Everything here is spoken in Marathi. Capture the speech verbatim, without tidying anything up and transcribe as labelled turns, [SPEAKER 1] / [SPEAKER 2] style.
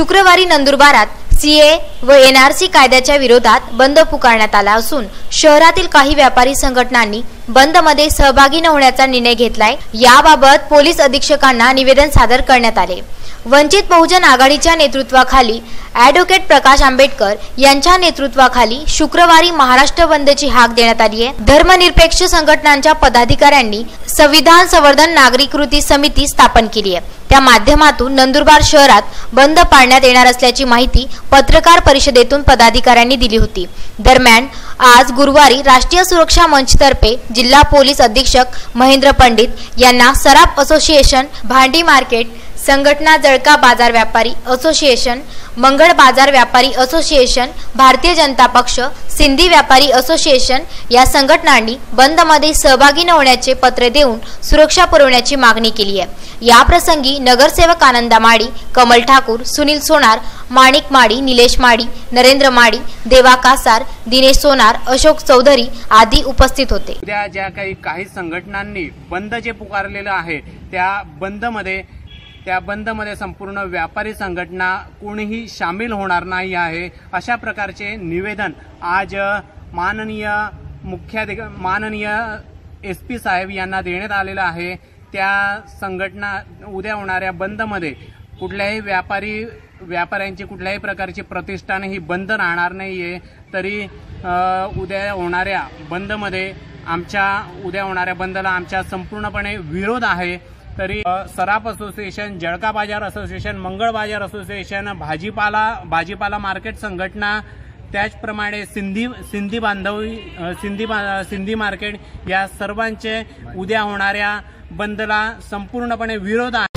[SPEAKER 1] शुक्रवारी नंदुरबारात सीए व एनआरसी कायद्याच्या विरोधात बंद पुकारण्यात आला असून शहरातील काही व्यापारी संघटनांनी बंदमध्ये सहभागी न होण्याचा निर्णय घेतलाय। याबाबत पोलीस अधीक्षकांना निवेदन सादर करण्यात आले। वंचित बहुजन आघाडीच्या नेतृत्वाखाली ॲडव्होकेट प्रकाश आंबेडकर यांच्या नेतृत्वाखाली शुक्रवारी महाराष्ट्र बंदची हाक देण्यात आली आहे। धर्मनिरपेक्ष संघटनांच्या पदाधिकाऱ्यांनी संविधान संवर्धन नागरिक कृती समिती स्थापन केली आहे। त्या माध्यमातून नंदुरबार शहरात बंद पाळण्यात येणार असल्याची माहिती पत्रकार परिषदेतून पदाधिकाऱ्यांनी दिली होती। दरम्यान आज गुरुवारी राष्ट्रीय सुरक्षा मंचतर्फे जिल्हा पोलीस अधीक्षक महेंद्र पंडित यांना सराफ असोसिएशन, भांडी मार्केट संघटना, जळका बाजार व्यापारी असोसिएशन, मंगळ बाजार व्यापारी असोसिएशन, भारतीय जनता पक्ष, सिंधी व्यापारी असोसिएशन या संघटनांनी बंदमध्ये सहभागी न होण्याचे पत्र देऊन सुरक्षा पुरवण्याची मागणी केली आहे। या प्रसंगी नगरसेवक आनंदा माडी, कमल ठाकूर, सुनील सोनार, माणिक माडी, निलेश माडी, नरेंद्र माडी, देवा कासार, दिनेश सोनार, अशोक चौधरी आदी उपस्थित होते।
[SPEAKER 2] उद्या ज्या काही काही संघटनांनी बंद जे पुकारलेलं आहे त्या बंदमध्ये त्या बंदमध्ये संपूर्ण व्यापारी संघटना कोणीही सामील होणार नाही आहे, अशा प्रकारचे निवेदन आज माननीय मुख्याधिक माननीय एस पी साहेब यांना देण्यात आलेलं आहे। त्या संघटना उद्या होणाऱ्या बंदमध्ये कुठल्याही व्यापारी व्यापाऱ्यांची कुठल्याही प्रकारची प्रतिष्ठाने ही बंद राहणार नाहीये। तरी उद्या होणाऱ्या बंदमध्ये आमच्या उद्या होणाऱ्या बंदला आमच्या संपूर्णपणे विरोध आहे। तरी सराफ असोसिएशन, जळका बाजार असोसिएशन, मंगळ बाजार असोसिएशन, भाजीपाला भाजीपाला मार्केट संघटना, त्याचप्रमाणे सिंधी सिंधी बांधवी सिंधी सिंधी मार्केट या सर्वांचे उद्या होणाऱ्या बंदला संपूर्णपणे विरोध आहे।